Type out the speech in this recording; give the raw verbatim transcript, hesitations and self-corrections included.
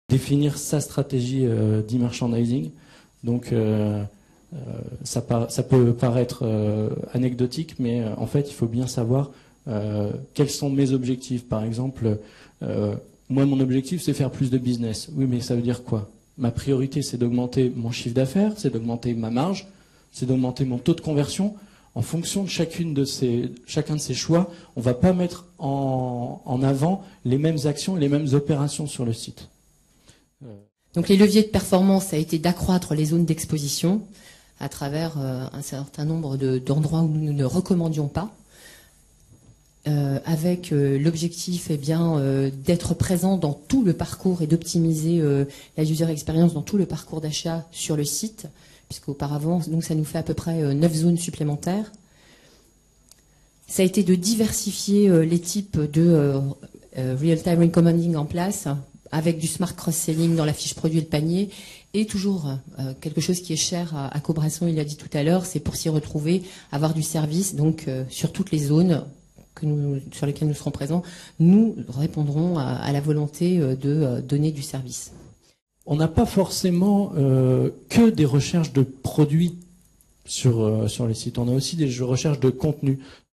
définir sa stratégie euh, d'e-merchandising. Donc euh, euh, ça, par, ça peut paraître euh, anecdotique, mais euh, en fait il faut bien savoir euh, quels sont mes objectifs. Par exemple, euh, moi mon objectif c'est faire plus de business. Oui, mais ça veut dire quoi? Ma priorité c'est d'augmenter mon chiffre d'affaires, c'est d'augmenter ma marge, c'est d'augmenter mon taux de conversion. En fonction de chacune de ces, chacun de ces choix, on ne va pas mettre en, en avant les mêmes actions et les mêmes opérations sur le site. Donc les leviers de performance, ça a été d'accroître les zones d'exposition à travers euh, un certain nombre de, d'endroits où nous ne recommandions pas, euh, avec euh, l'objectif eh bien euh, d'être présent dans tout le parcours et d'optimiser euh, la user experience dans tout le parcours d'achat sur le site, puisqu'auparavant, donc ça nous fait à peu près euh, neuf zones supplémentaires. Ça a été de diversifier euh, les types de euh, euh, real-time recommending en place, avec du smart cross-selling dans la fiche produit et le panier, et toujours euh, quelque chose qui est cher à, à Cobresson, il l'a dit tout à l'heure, c'est pour s'y retrouver, avoir du service, donc euh, sur toutes les zones que nous, sur lesquelles nous serons présents, nous répondrons à, à la volonté euh, de euh, donner du service. On n'a pas forcément euh, que des recherches de produits sur, euh, sur les sites, on a aussi des recherches de contenu.